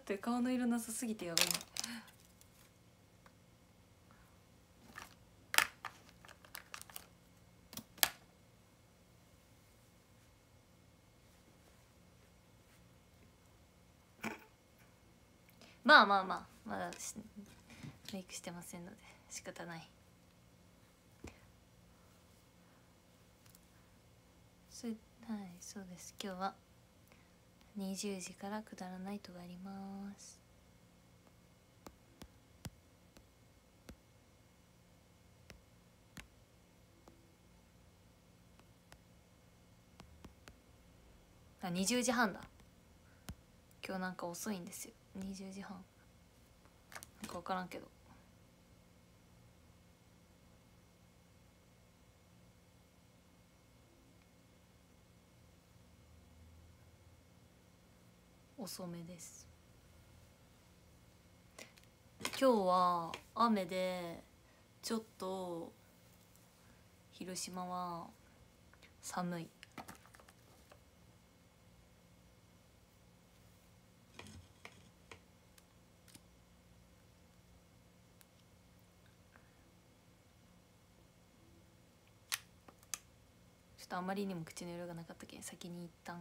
って顔の色なさすぎてやばい。まあまあまあまだメイクしてませんので仕方ない。はい、そうです。今日は20時からくだらないとがあります。あ、20時半だ。今日なんか遅いんですよ。20時半なんか分からんけど。遅めです。今日は雨でちょっと広島は寒い。ちょっとあまりにも口の色がなかったけん先に一旦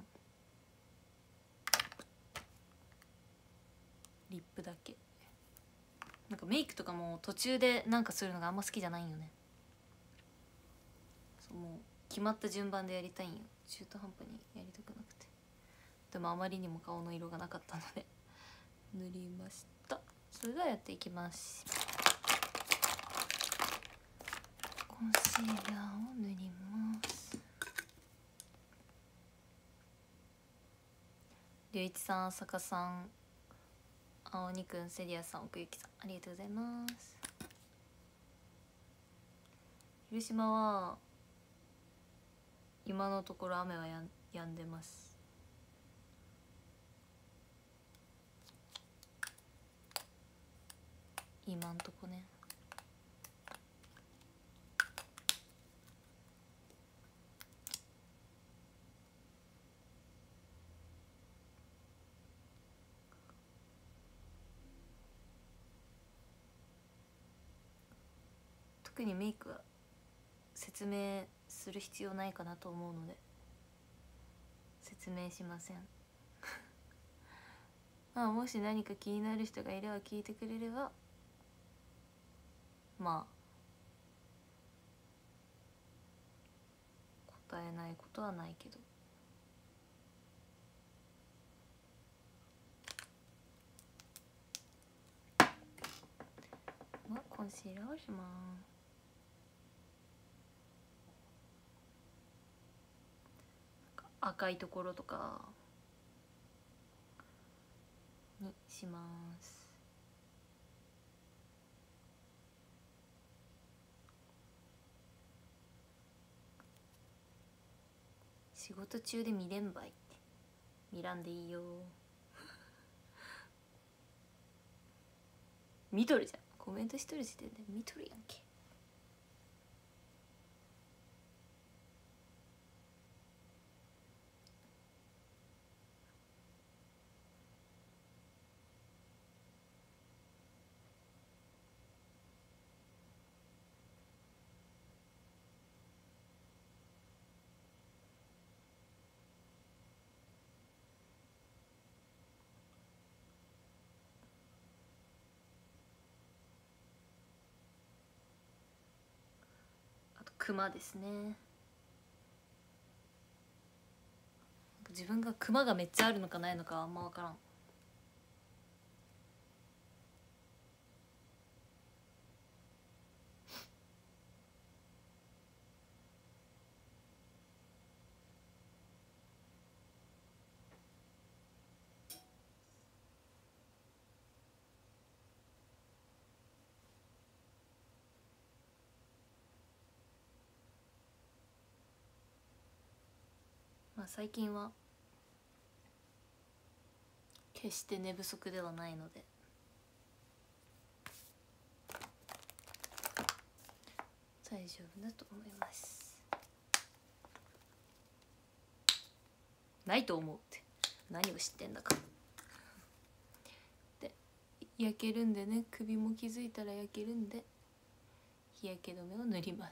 リップだけ。なんかメイクとかも途中でなんかするのがあんま好きじゃないんよね。そう、もう決まった順番でやりたいんよ。中途半端にやりたくなくて。でもあまりにも顔の色がなかったので塗りました。それではやっていきます。コンシーラーを塗ります。りゅういちさん、さかさん、青にくん、セリアさん、奥ゆきさん、ありがとうございます。広島は今のところ雨はやんでます。今んとこね。特にメイクは説明する必要ないかなと思うので説明しませんまあもし何か気になる人がいれば聞いてくれればまあ答えないことはないけど。まあコンシーラーをします。赤いところとかにします。仕事中で見れんばいって見らんでいいよ見とるじゃん。コメントしとる時点で見とるやんけ。あとクマですね。自分がクマがめっちゃあるのかないのかあんま分からん。まあ最近は決して寝不足ではないので大丈夫だと思います。ないと思うって何を知ってんだか。 焼けるんでね、首も気づいたら焼けるんで日焼け止めを塗ります。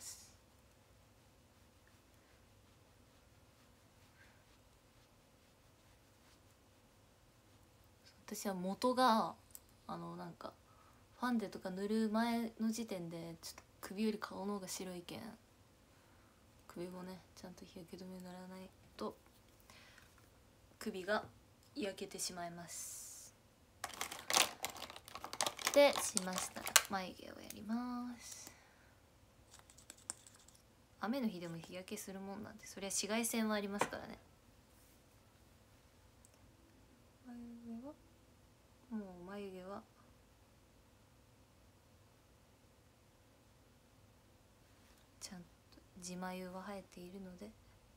私は元がなんかファンデとか塗る前の時点でちょっと首より顔の方が白いけん、首もねちゃんと日焼け止め塗らないと首が焼けてしまいます。でしましたら眉毛をやります。雨の日でも日焼けするもんなんで、そりゃ紫外線はありますからね。眉毛はちゃんと地眉は生えているので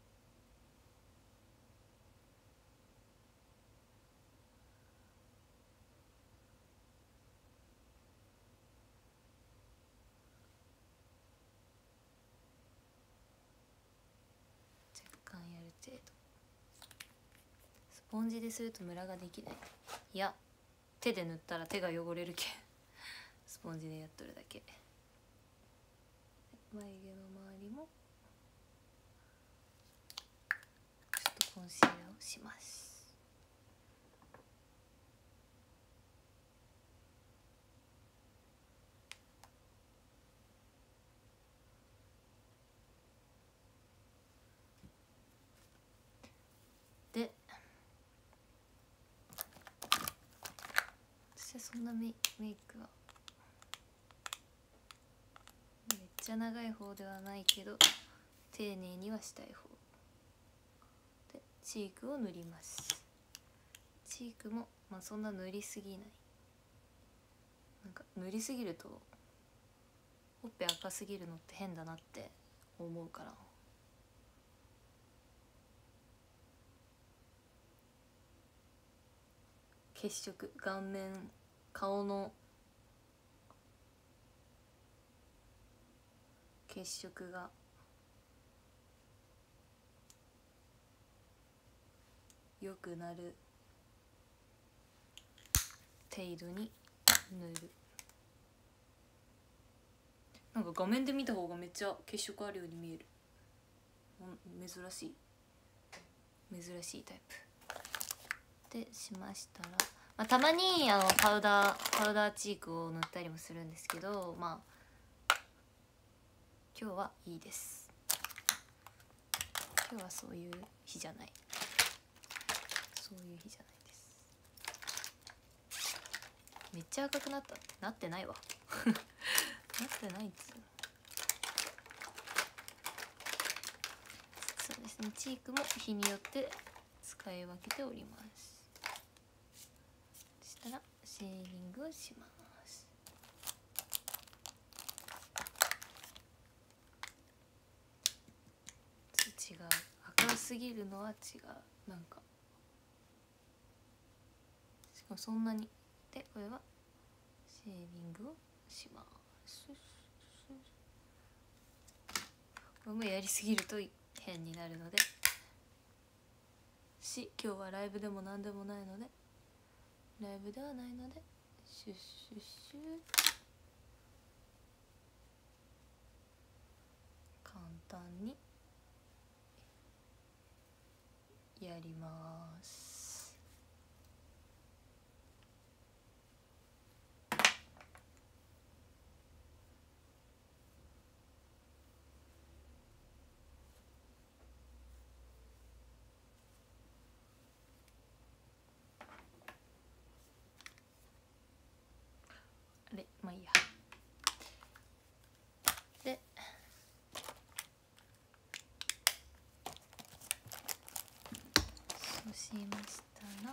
若干やる程度。スポンジでするとムラができない。いや手で塗ったら手が汚れるけんスポンジでやっとるだけ。眉毛の周りもちょっとコンシーラーをします。で私はそんなメイクはめっちゃ長い方ではないけど丁寧にはしたい方で、チークを塗ります。チークもまあそんな塗りすぎない。なんか塗りすぎるとほっぺ赤すぎるのって変だなって思うから、血色、顔面、顔の血色が良くなる程度に塗る。なんか画面で見た方がめっちゃ血色あるように見える。珍しいタイプでしましたら、まあ、たまにパウダーチークを塗ったりもするんですけど、まあ今日はいいです。今日はそういう日じゃない。そういう日じゃないです。めっちゃ赤くなったってなってないわなってないっつう。そうですね、チークも日によって使い分けております。そしたらシェーディングをします。違う、赤すぎるのは違う。なんかしかもそんなにで、これはシェーディングをします。これもやりすぎると変になるので、今日はライブでも何でもないので、ライブではないのでシュッシュッシュッ簡単にやります。あれ、まあいいや。でそうしましたら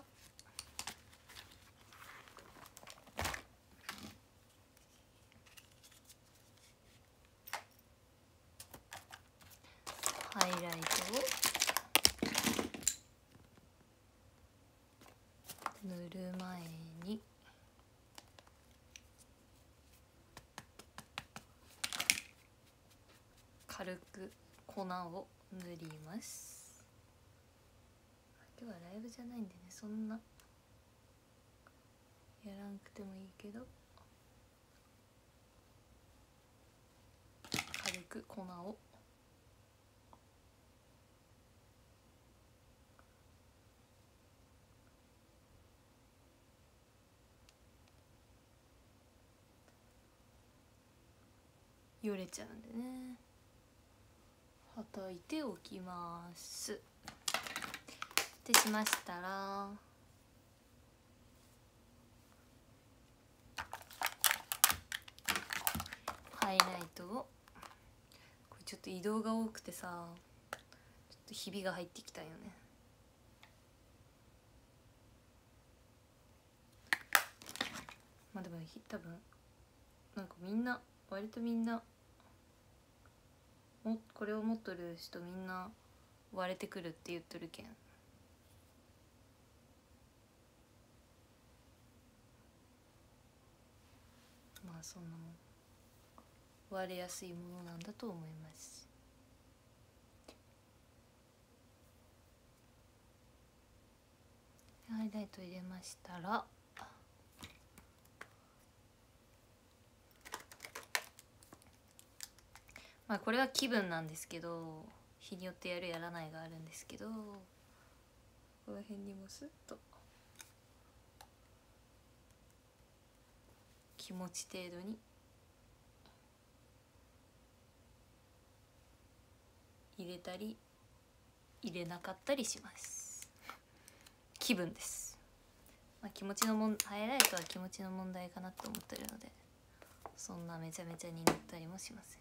ハイライトを塗る前に軽く粉を塗ります。今日はライブじゃないんでね、そんなやらんくてもいいけど軽く粉をよれちゃうんでね、はたいておきます。ってしましたらハイライトを、これちょっと移動が多くてさ、ちょっとひびが入ってきたよね。まあでも多分なんかみんな割とみんなこれを持っとる人みんな割れてくるって言っとるけん、まあそんなもん割れやすいものなんだと思います。ハイライト入れましたらまあこれは気分なんですけど、日によってやるやらないがあるんですけど、この辺にもスッと気持ち程度に入れたり入れなかったりします。気分です。まあ、気持ちのハイライトは気持ちの問題かなと思ってるので、そんなめちゃめちゃになったりもしません。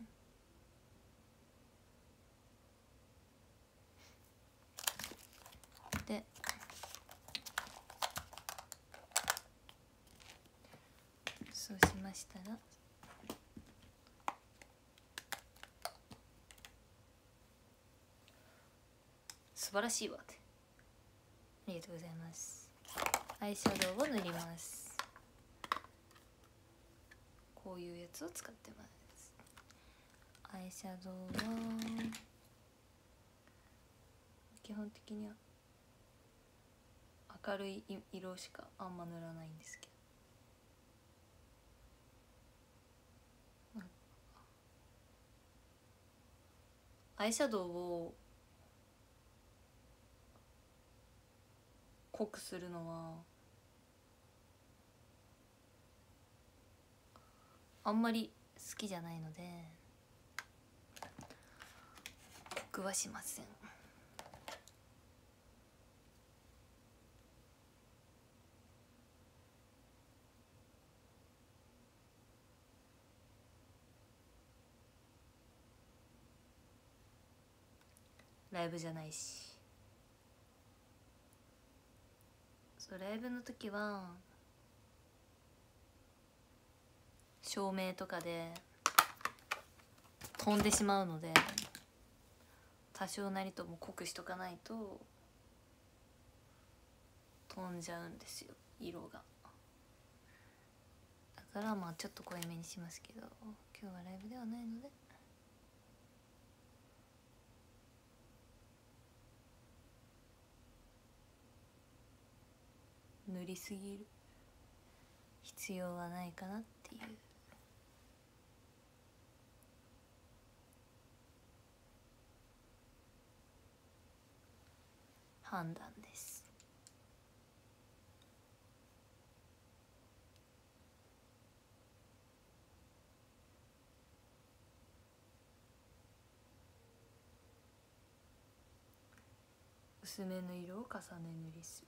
でそうしましたら素晴らしいわって、ありがとうございます。アイシャドウを塗ります。こういうやつを使ってます。アイシャドウは基本的には明るい色しかあんま塗らないんですけど、アイシャドウを濃くするのはあんまり好きじゃないので濃くはしません。ライブじゃないし、そうライブの時は照明とかで飛んでしまうので、多少なりとも濃くしとかないと飛んじゃうんですよ、色が。だからまあちょっと濃いめにしますけど、今日はライブではないので塗りすぎる必要はないかなっていう判断です。薄めの色を重ね塗りする。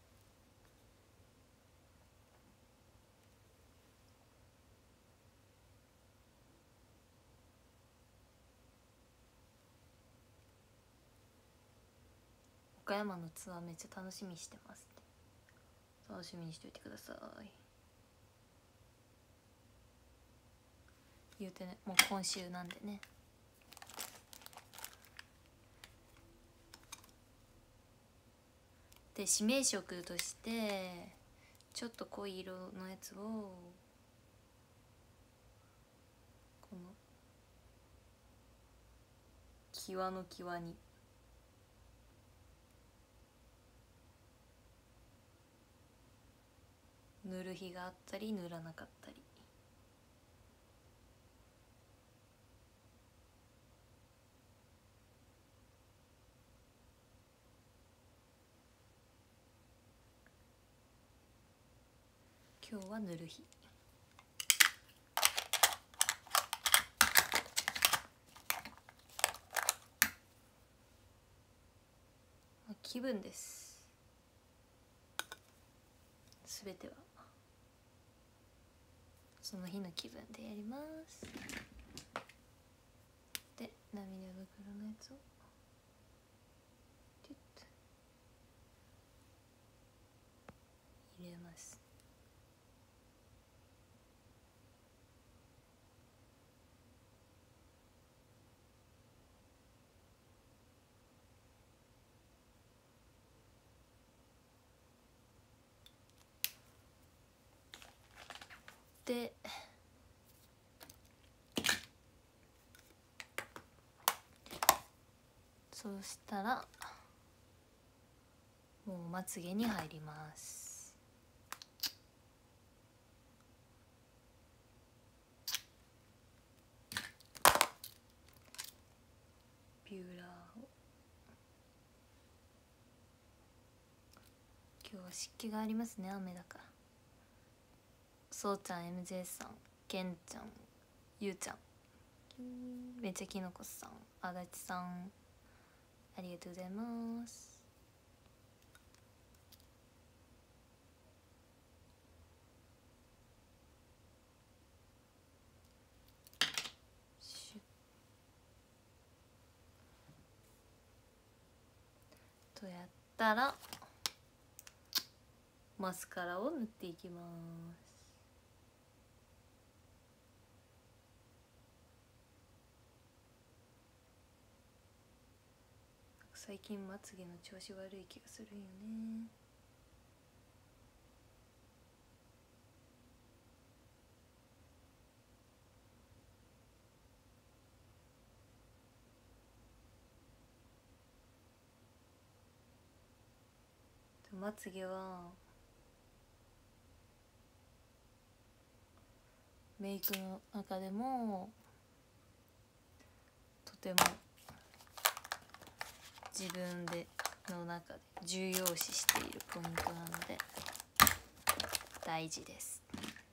岡山のツアーめっちゃ楽しみにしてますって、楽しみにしといてください。言うてね、もう今週なんでね。で指名色としてちょっと濃い色のやつをこの際の際に塗る日があったり塗らなかったり。今日は塗る日。気分です。すべてはその日の気分でやります。で、涙袋のやつをキュッと入れます。で、そうしたらもうまつげに入ります。ビューラーを、今日は湿気がありますね、雨だから。そうちゃん、 MJ さん、けんちゃん、ゆうちゃん、めちゃきのこさん、あだちさん、ありがとうございます。とやったらマスカラを塗っていきます。最近まつげの調子悪い気がするよね。まつげはメイクの中でもとても自分の中で重要視しているポイントなので大事です。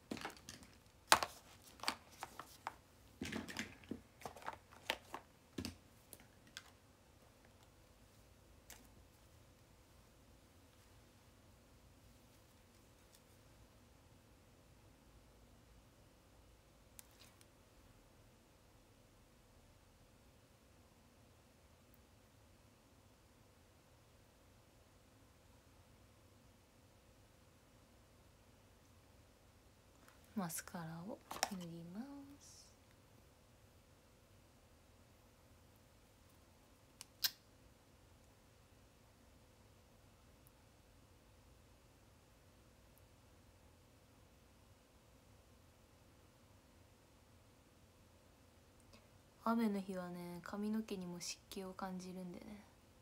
マスカラを塗ります。雨の日はね、髪の毛にも湿気を感じるんでね。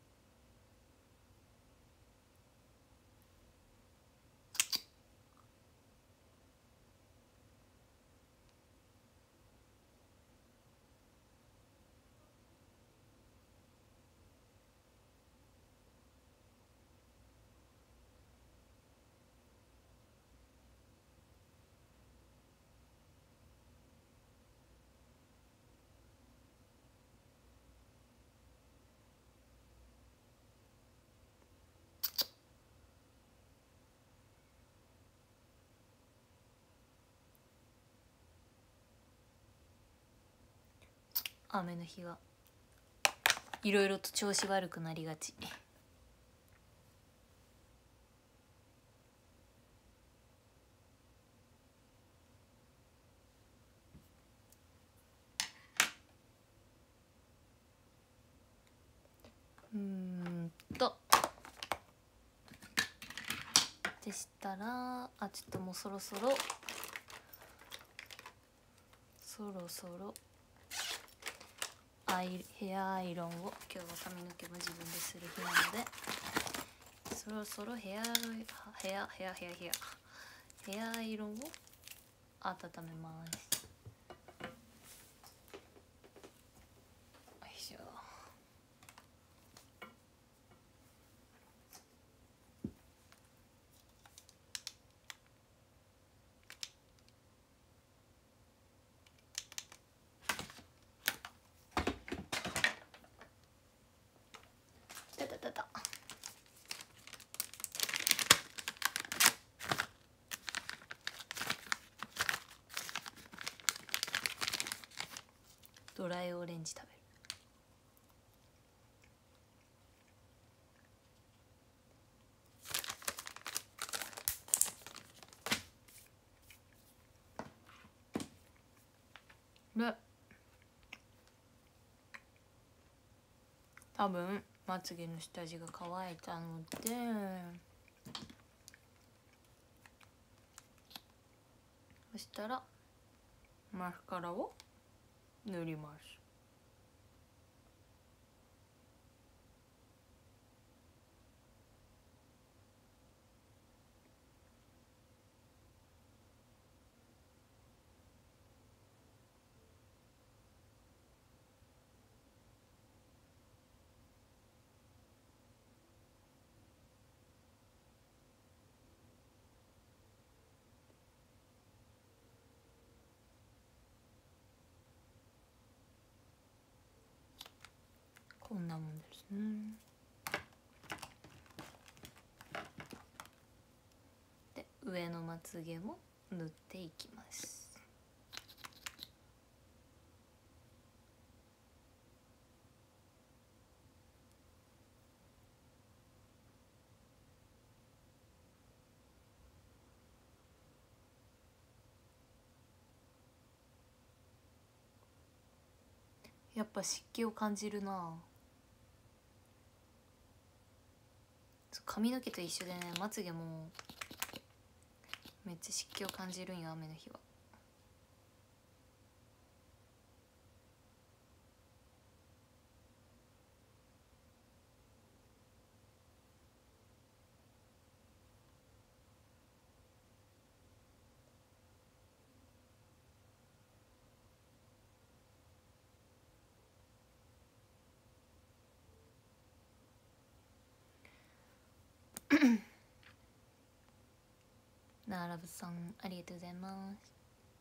雨の日はいろいろと調子悪くなりがち。でしたらちょっともうそろそろヘアアイロンを、今日は髪の毛も自分でする日なのでそろそろヘアヘアアイロンを温めます。よいしょ。たたたた。ドライオレンジ食べる。で多分まつげの下地が乾いたのでそしたらマスカラを塗ります。こんなもんですね。で上のまつげも塗っていきます。やっぱ湿気を感じるな。髪の毛と一緒でね、まつげもめっちゃ湿気を感じるんよ、雨の日は。なあラブさんありがとうございます。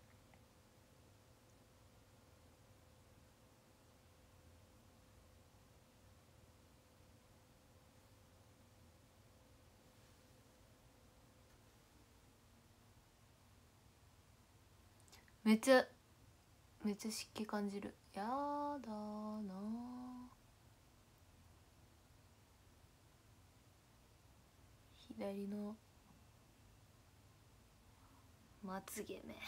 めっちゃ湿気感じる。やだな。左のまつげね。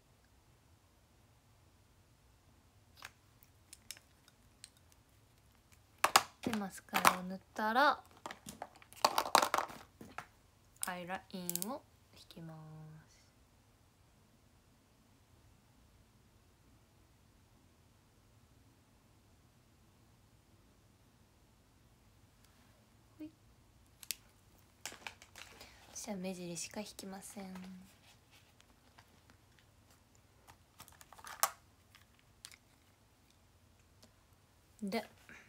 でマスカラを塗ったらアイラインを引きます。ほい。そしたら目尻しか引きません。で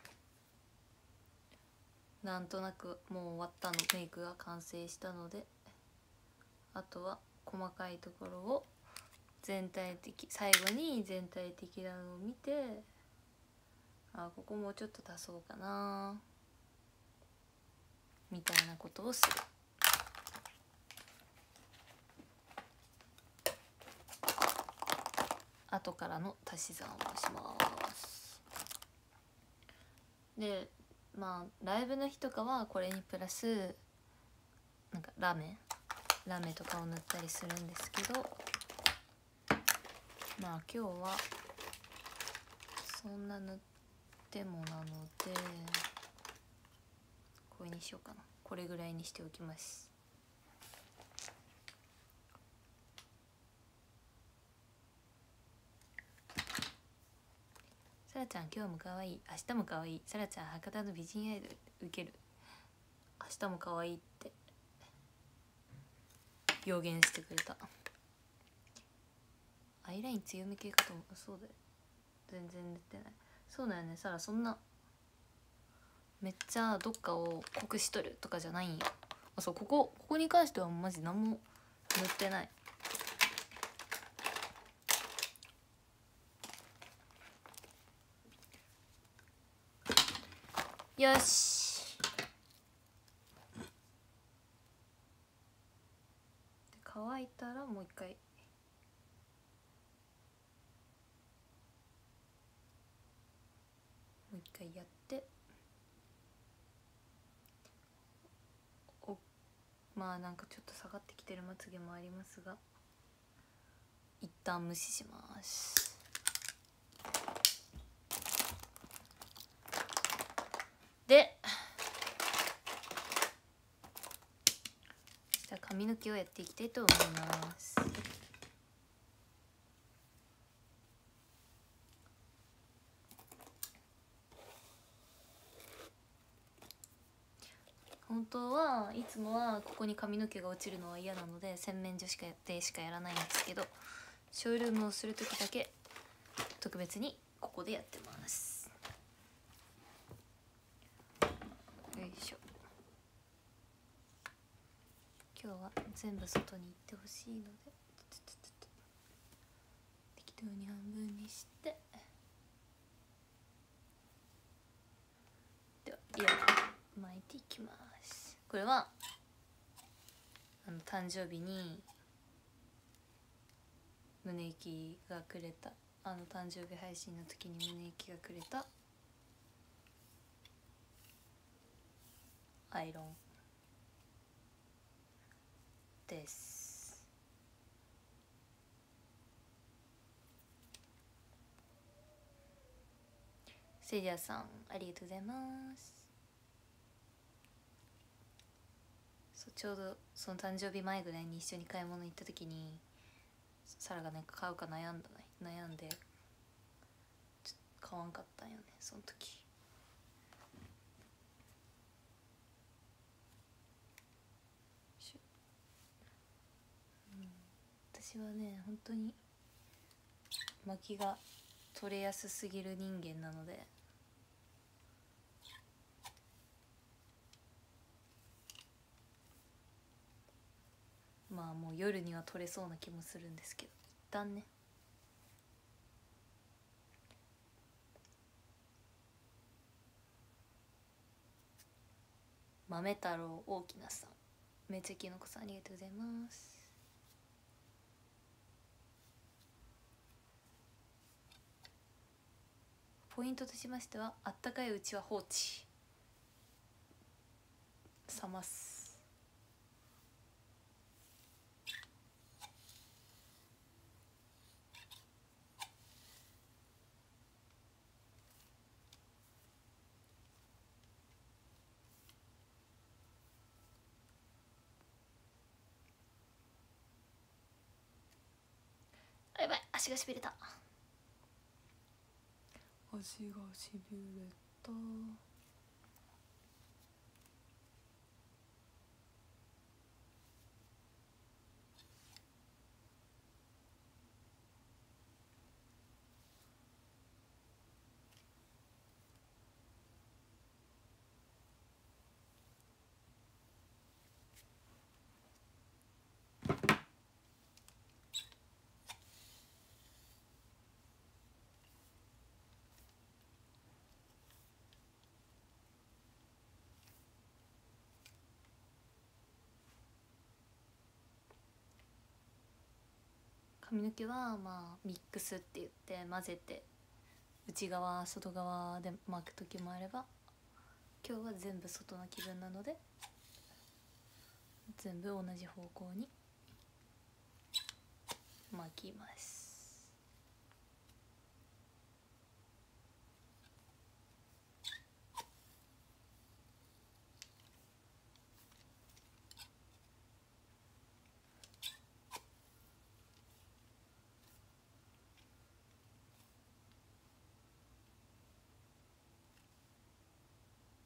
なんとなくもう終わったの、メイクが完成したので、あとは細かいところを全体的、最後に全体的なのを見て、あ、ここもうちょっと足そうかなみたいなことをする。後からの足し算をします。でまあライブの日とかはこれにプラスなんかラメとかを塗ったりするんですけど、まあ今日はそんな塗ってもなのでこれにしようかな。これぐらいにしておきます。さらちゃん今日も可愛い、明日も可愛い。さらちゃん博多の美人アイドル受ける。明日も可愛いって予言してくれた。アイライン強め系かと思う。そうだよ、全然塗ってない。そうだよね、サラ、そんなめっちゃどっかを濃くしとるとかじゃないんよ。あ、そう、ここに関してはマジ何も塗ってない。よし、乾いたらもう一回やって、まあなんかちょっと下がってきてるまつげもありますが、一旦無視します。で、じゃあ髪の毛をやっていきたいと思います。本当はいつもはここに髪の毛が落ちるのは嫌なので洗面所しかやらないんですけど、ショールームをする時だけ特別にここでやってます。よいしょ。今日は全部外に行ってほしいので適当に半分にして、では巻いていきます。これは誕生日に胸息がくれた、誕生日配信の時に胸息がくれたアイロンです。セリアさんありがとうございます。ちょうどその誕生日前ぐらいに一緒に買い物行った時にサラがなんか買うか悩んでちょっと買わんかったんよね、その時。私はね本当に巻きが取れやすすぎる人間なので、まあもう夜には取れそうな気もするんですけど、一旦ね。豆太郎大きなさん、めっちゃきのこさんありがとうございます。ポイントとしましては、あったかいうちは放置、冷ます。やばい、足がしびれた。足がしびれた。髪の毛はまあミックスって言って混ぜて内側外側で巻く時もあれば、今日は全部外の気分なので全部同じ方向に巻きます。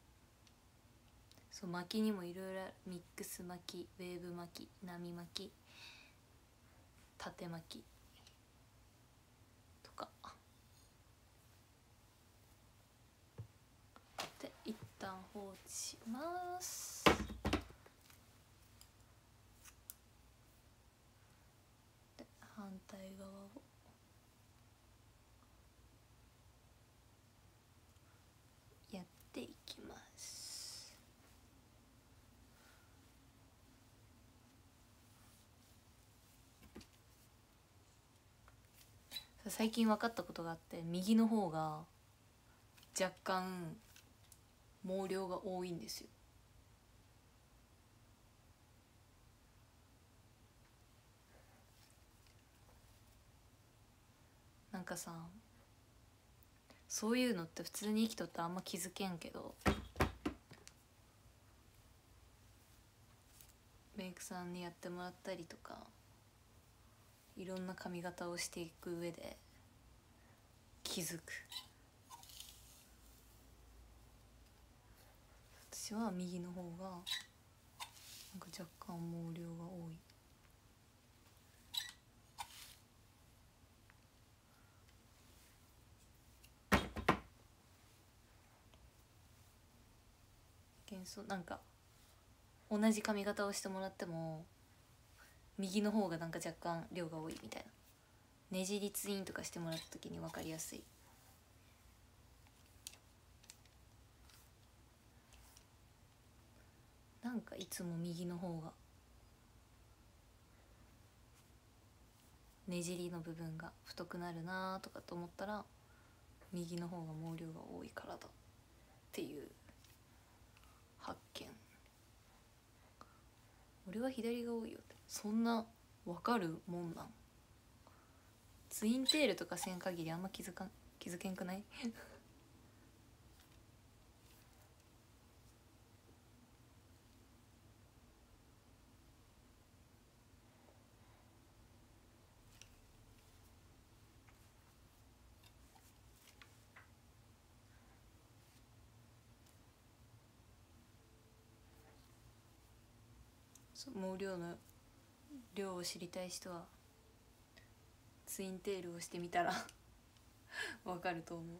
そう、巻きにもいろいろミックス巻き、ウェーブ巻き、波巻き、 縦巻きとかで一旦放置します。で反対側をやっていきます。最近分かったことがあって、右の方が若干毛量が多いんですよ。なんかさ、そういうのって普通に生きとってあんま気づけんけど、メイクさんにやってもらったりとかいろんな髪型をしていく上で気づく。私は右の方がなんか若干毛量が多い。なんか同じ髪型をしてもらっても右の方がなんか若干量が多いみたいな、ねじりツインとかしてもらった時に分かりやすい。なんかいつも右の方がねじりの部分が太くなるなとかと思ったら右の方が毛量が多いからだっていう発見。俺は左が多いよって、そんな分かるもんなん？ツインテールとかせん限りあんま気づけんくない毛量の量を知りたい人はツインテールをしてみたらわかると思う。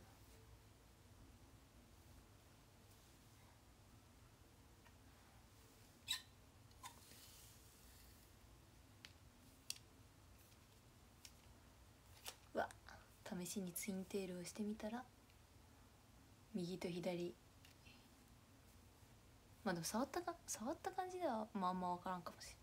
試しにツインテールをしてみたら右と左、まあでも触った感じではまああんま分からんかもしれない。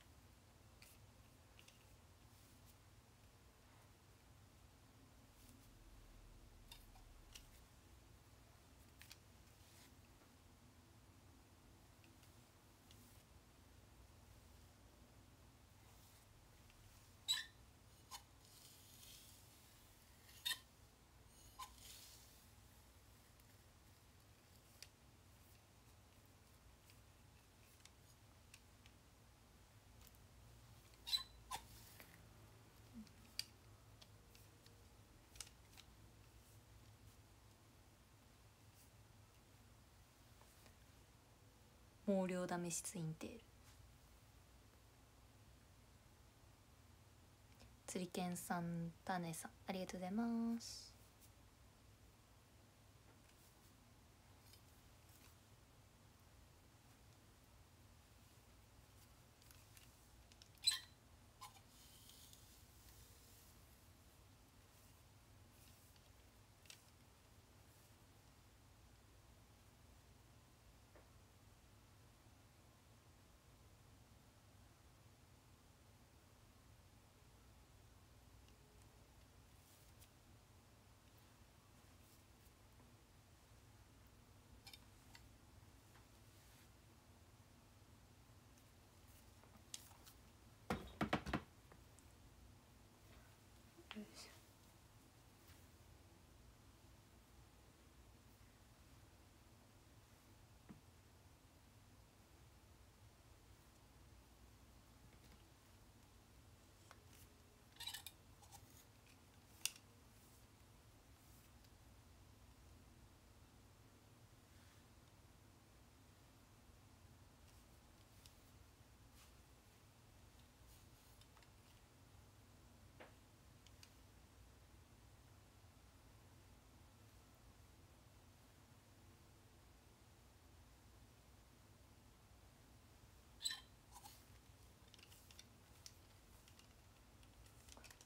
毛量試しツインテール。釣りけんさん、タネさん、ありがとうございます。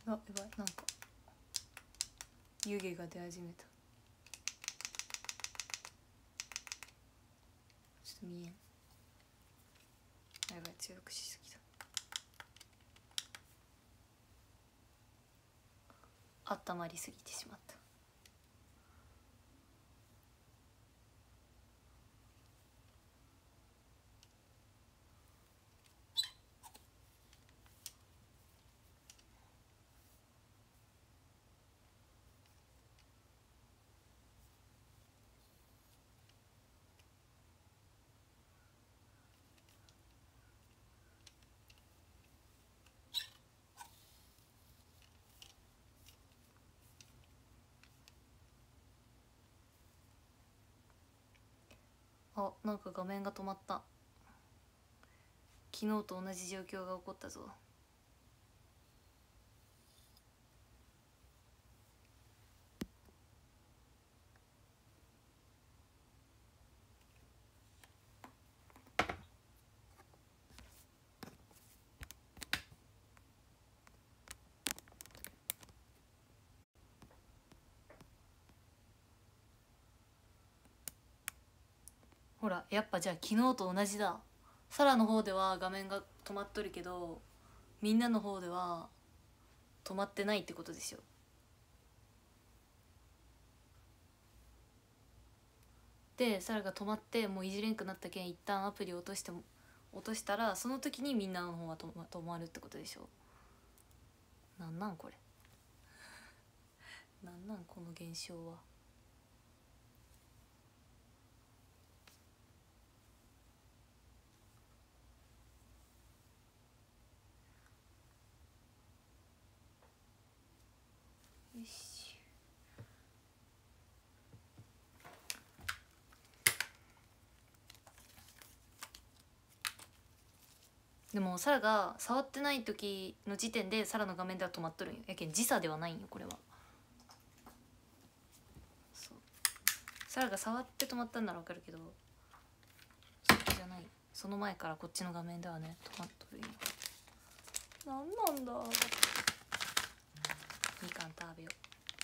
あ、やばい、なんか湯気が出始めた。ちょっと見えん。やばい、強くしすぎた。温まりすぎてしまった。あ、なんか画面が止まった。昨日と同じ状況が起こったぞ。ほら、やっぱじゃあ昨日と同じだ。サラの方では画面が止まっとるけど、みんなの方では止まってないってことでしょ。でサラが止まってもういじれんくなったけん一旦アプリ落としたら、その時にみんなの方は止まるってことでしょ。なんこれなんこの現象は。よし。でもサラが触ってない時の時点でサラの画面では止まっとるんよ。やけん時差ではないんよこれは。そう、サラが触って止まったんならわかるけど、そうじゃない。その前からこっちの画面ではね止まっとるんよ。なんだ。みかん食べよう。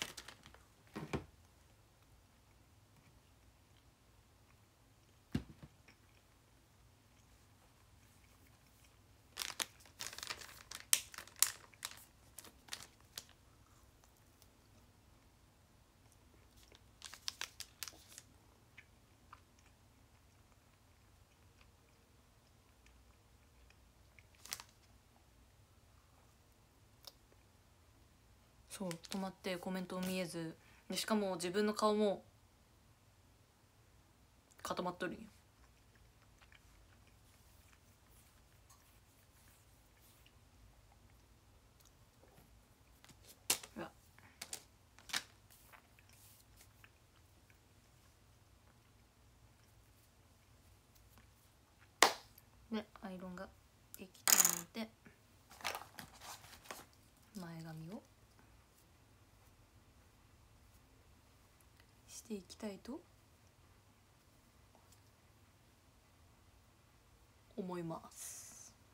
そう、止まってコメントも見えずで、しかも自分の顔も固まっとるんよ。うわ、でアイロンができたので前髪をしていきたいと思います。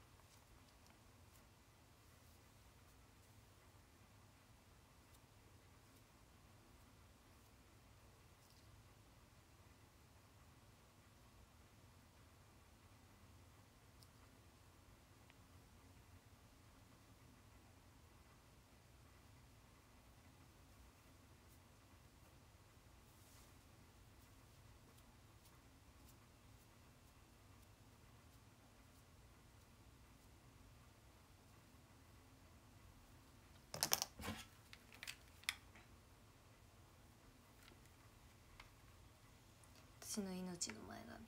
私の命の前髪。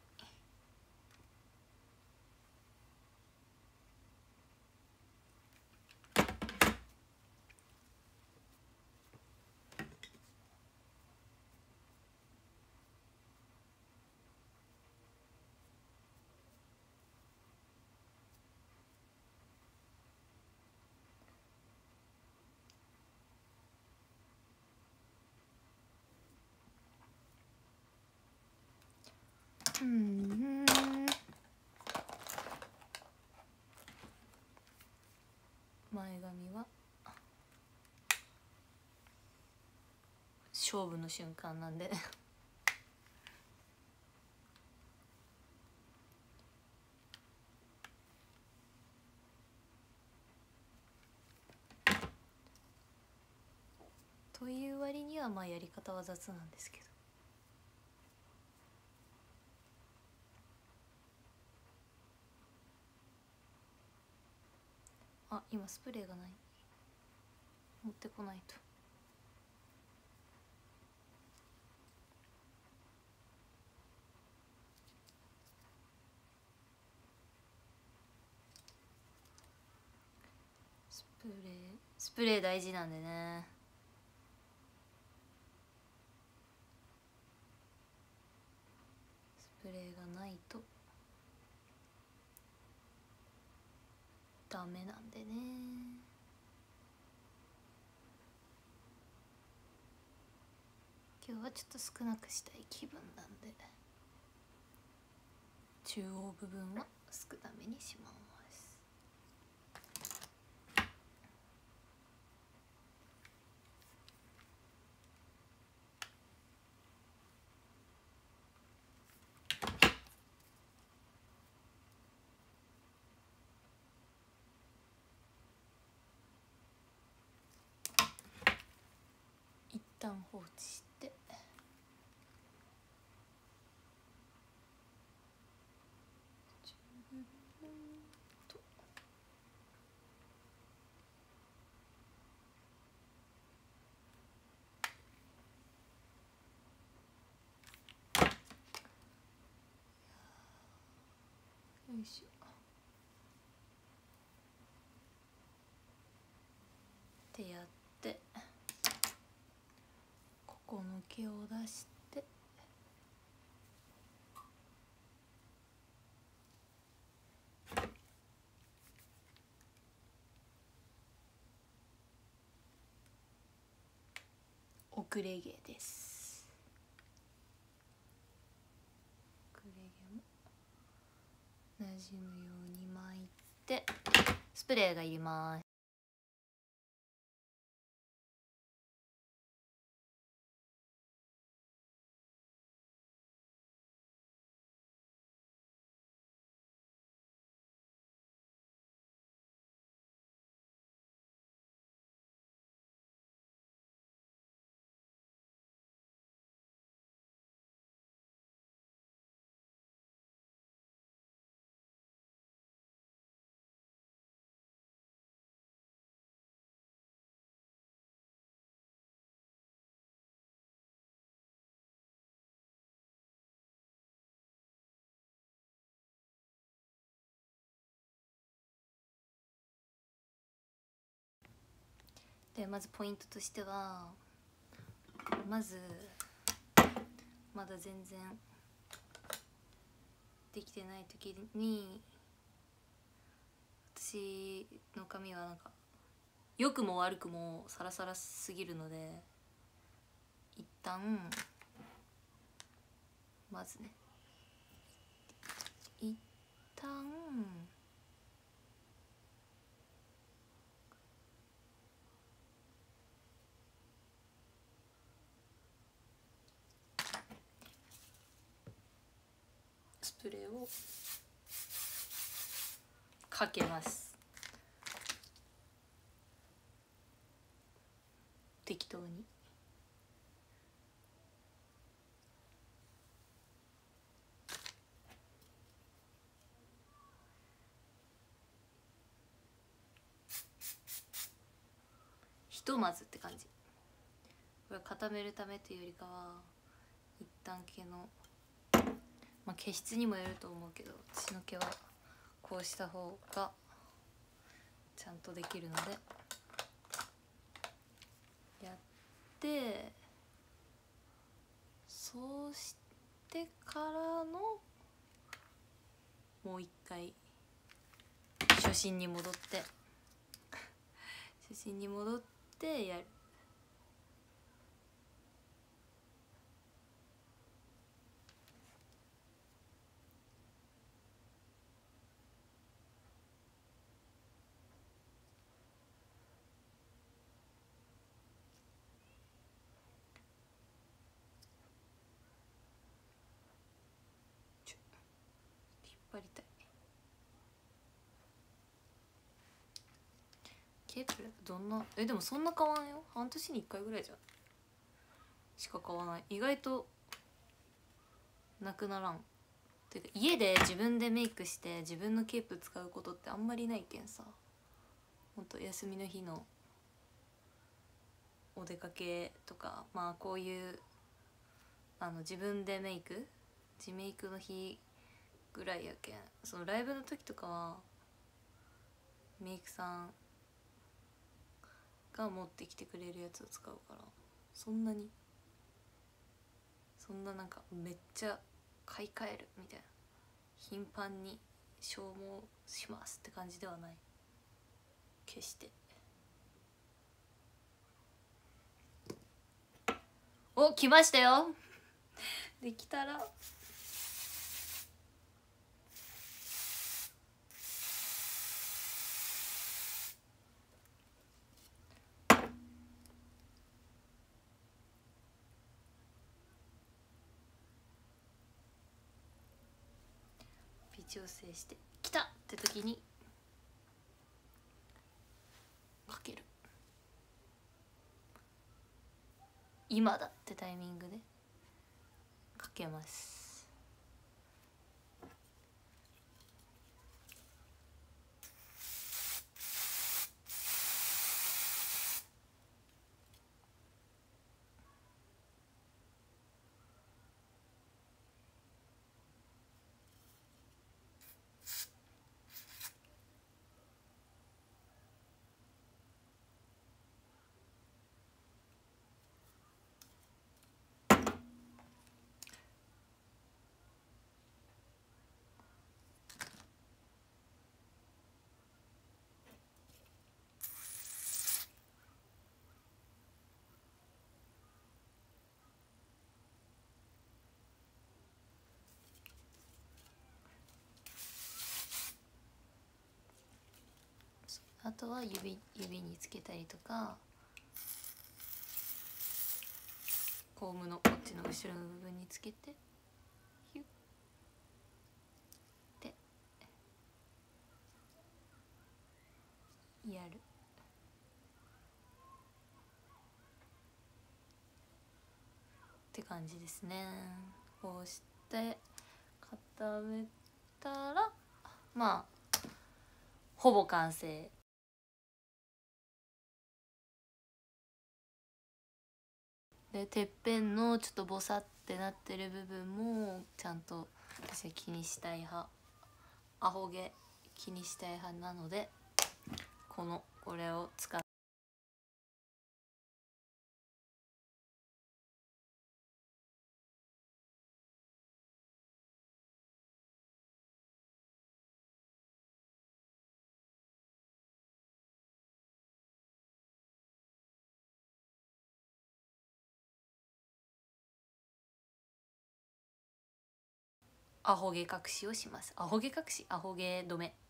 前髪は勝負の瞬間なんでという割にはまあやり方は雑なんですけど。あ、今スプレーがない。持ってこないと。スプレー大事なんでね。スプレーがないとダメなんでね。今日はちょっと少なくしたい気分なんで、中央部分は少なめにします。一旦放置してよいしょってやって、ここの毛を出して、遅れ毛です。遅れ毛もなじむように巻いて、スプレーがいります。でまずポイントとしては、まずまだ全然できてない時に、私の髪はなんか良くも悪くもサラサラすぎるので、一旦まずね、一旦スプレーをかけます。適当に。ひとまずって感じ。これ固めるためというよりかは、一旦毛の、まあ毛質にもよると思うけど、私の毛はこうした方がちゃんとできるのでやって、そうしてからのもう一回初心に戻って初心に戻ってやる。 張りたい。ケープどんなでもそんな買わんよ。半年に1回ぐらいじゃんしか買わない。意外となくならん。てか家で自分でメイクして自分のケープ使うことってあんまりないけんさ、ほんと休みの日のお出かけとか、まあこういう自分でメイク自メイクの日ぐらいやけん、そのライブの時とかはメイクさんが持ってきてくれるやつを使うから、そんななんかめっちゃ買い替えるみたいな頻繁に消耗しますって感じではない、決して。お、来ましたよできたら微調整して来たって時にかける、今だってタイミングでかけます。あとは指につけたりとか、コームのこっちの後ろの部分につけてヒュッてやるって感じですね。こうして固めたらまあほぼ完成。でてっぺんのちょっとボサってなってる部分もちゃんと私は気にしたい派、アホ毛気にしたい派なので、これを使ってアホ毛隠しをします。アホ毛隠し、アホ毛止め。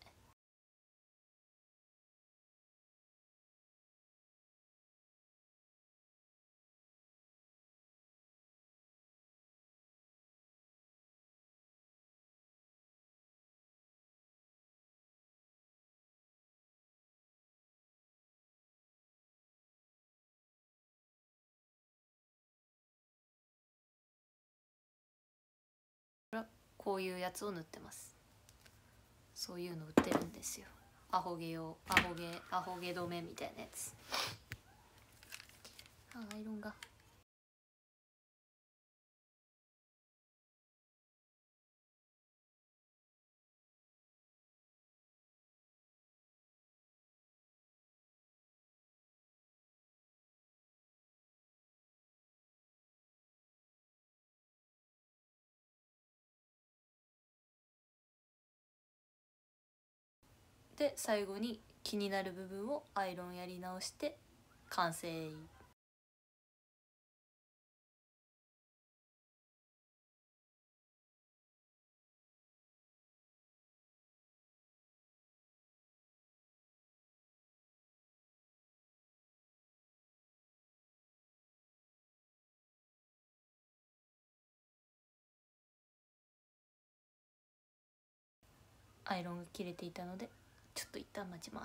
こういうやつを塗ってます。そういうの売ってるんですよ。アホ毛用、アホ毛止めみたいなやつ。アイロンが。で最後に気になる部分をアイロンやり直して完成。 アイロンが切れていたのでちょっと一旦待ちます。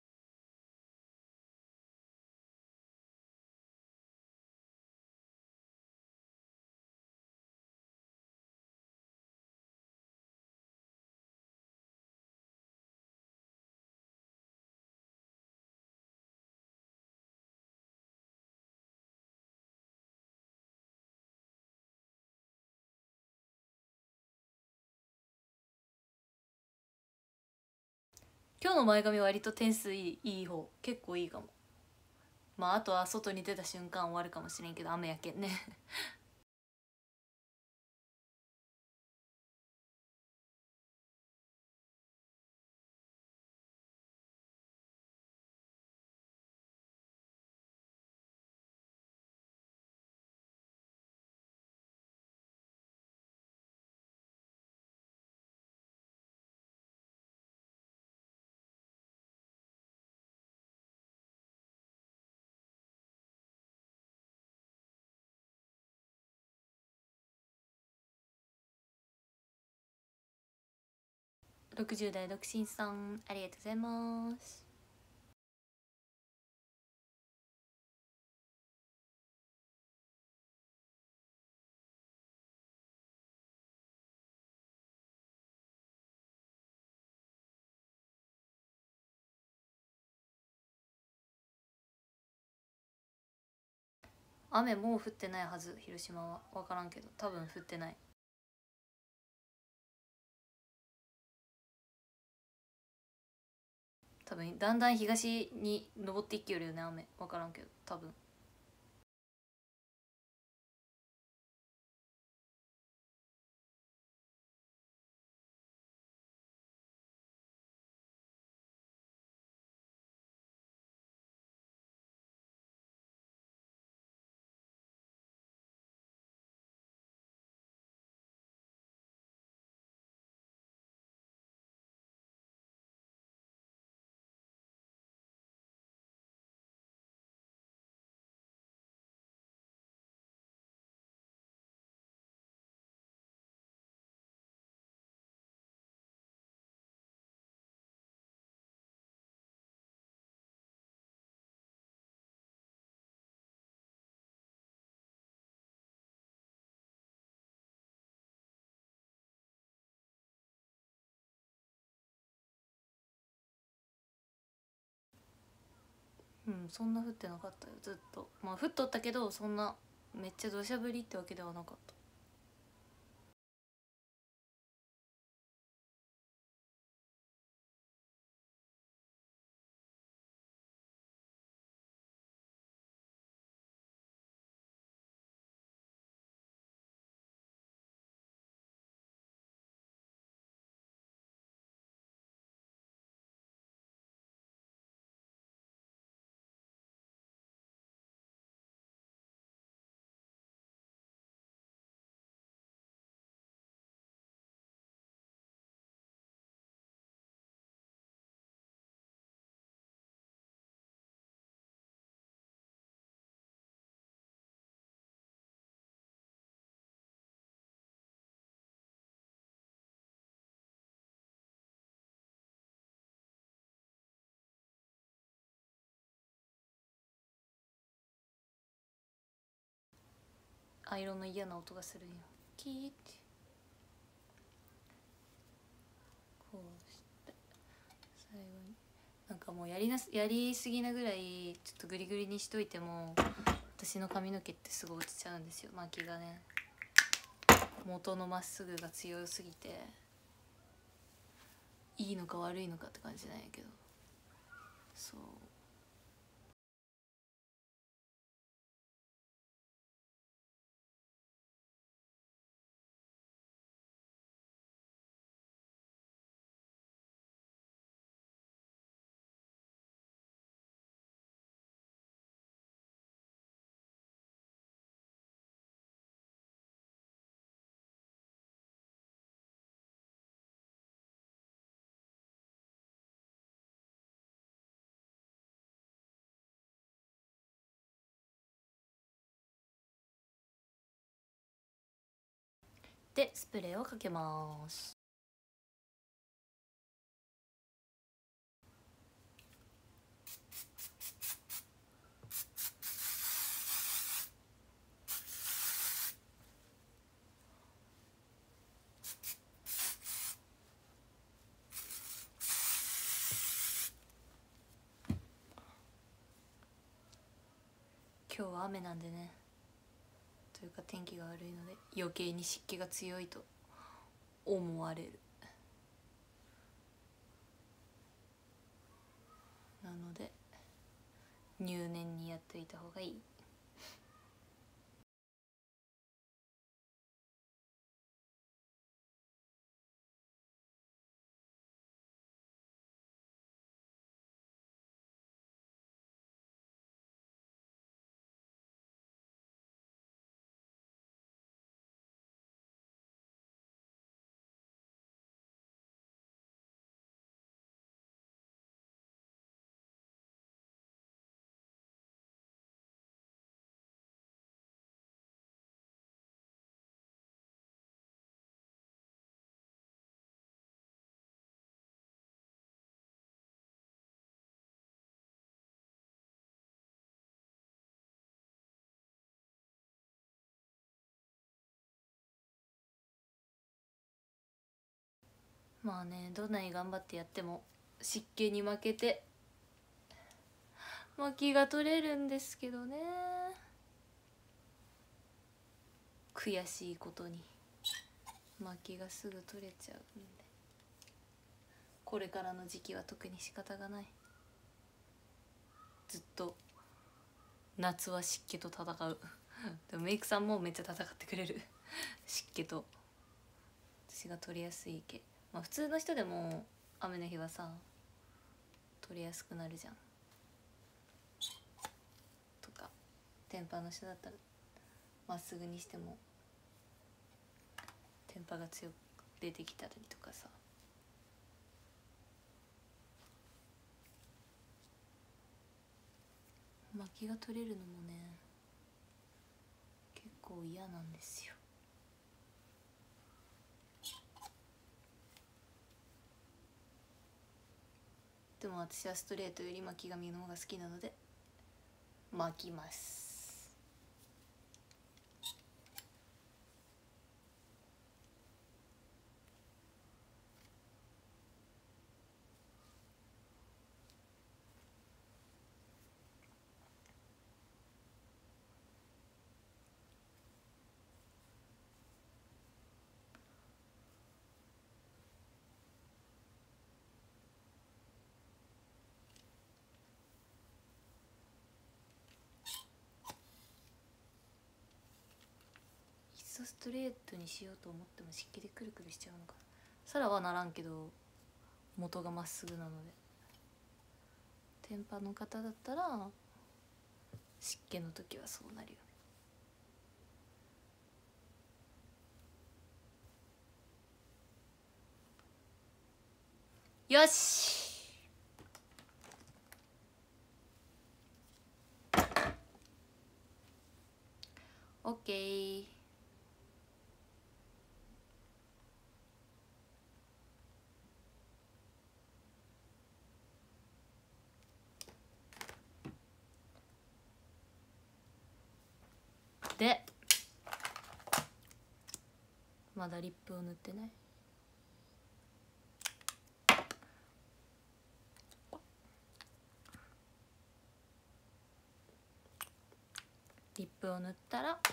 今日の前髪割と点数いい方、結構いいかも。まああとは外に出た瞬間終わるかもしれんけど雨やけんね60代独身さんありがとうございます。雨もう降ってないはず、広島は。分からんけど多分降ってない。多分だんだん東に登っていきよるよね雨。分からんけど多分。そんな降ってなかったよずっと。まあ降っとったけどそんなめっちゃ土砂降りってわけではなかった。アイロンの嫌な音がするんよ。キーってこうして最後になんかもうやりすぎなぐらいちょっとグリグリにしといても私の髪の毛ってすごい落ちちゃうんですよ。巻きがね元のまっすぐが強すぎていいのか悪いのかって感じなんやけど、そう。でスプレーをかけます。 今日は雨なんでね、というか天気が悪いので余計に湿気が強いと思われる。なので入念にやっといた方がいい。まあね、どんなに頑張ってやっても湿気に負けて薪が取れるんですけどね、悔しいことに薪がすぐ取れちゃうんで、これからの時期は特に仕方がない。ずっと夏は湿気と戦うでもメイクさんもめっちゃ戦ってくれる湿気と。私が取りやすい毛、まあ普通の人でも雨の日はさ取りやすくなるじゃんとか、天パの人だったらまっすぐにしても天パが強く出てきたりとかさ。薪が取れるのもね結構嫌なんですよ。でも私はストレートより巻き髪の方が好きなので巻きます。ストレートにしようと思っても湿気でくるくるしちゃうのかな。サラはならんけど元がまっすぐなので、天パの方だったら湿気の時はそうなるよね。よし、オッケー。でまだリップを塗ってない。リップを塗ったら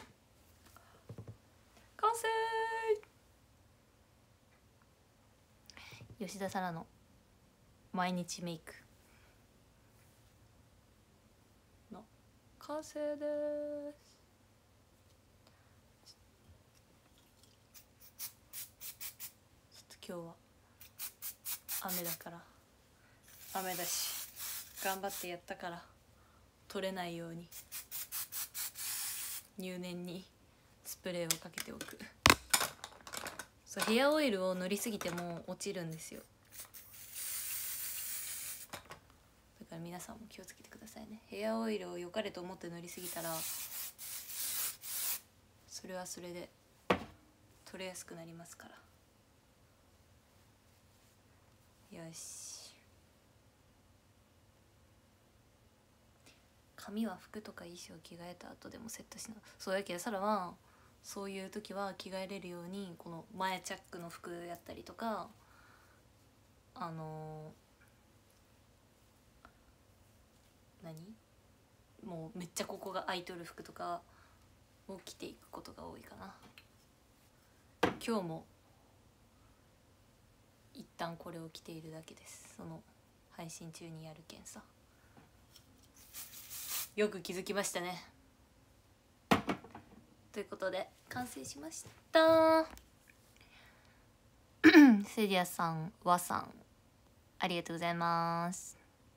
完成。吉田沙羅の毎日メイクの完成です。今日は雨だから、雨だし頑張ってやったから取れないように入念にスプレーをかけておく。そう、ヘアオイルを塗りすぎても落ちるんですよ。だから皆さんも気をつけてくださいね。ヘアオイルを良かれと思って塗りすぎたらそれはそれで取れやすくなりますから。よし、髪は服とか衣装着替えた後でもセットしな。そうやけどサラはそういう時は着替えれるようにこの前チャックの服やったりとか、何もうめっちゃここが空いとる服とかを着ていくことが多いかな。今日も一旦これを着ているだけです。その配信中にやるけんさ。よく気づきましたね。ということで完成しました。セリアさん、ワさん、ありがとうございます。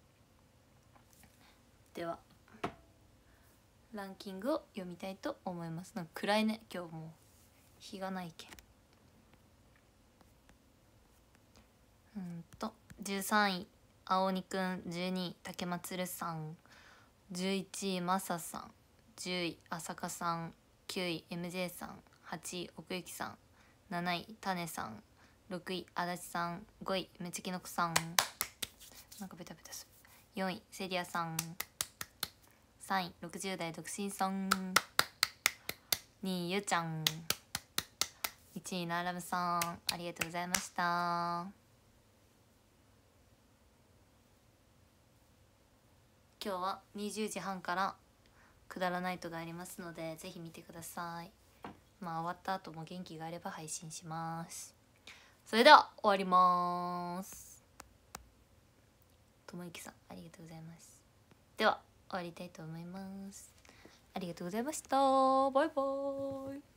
ではランキングを読みたいと思います。なんか暗いね、今日もう日がないけん。13位青鬼くん、12位竹まつるさん、11位まささん、10位浅香さん、9位 MJ さん、8位奥行さん、7位たねさん、6位足立さん、5位めちきのこさん、なんかベタベタする、4位セリアさん、3位60代独身さん、2位ゆちゃん、1位ならむさん、ありがとうございました。今日は20時半からくだらないとがありますのでぜひ見てください。まあ終わった後も元気があれば配信します。それでは終わります。ともゆきさんありがとうございます。では終わりたいと思います。ありがとうございました。バイバーイ。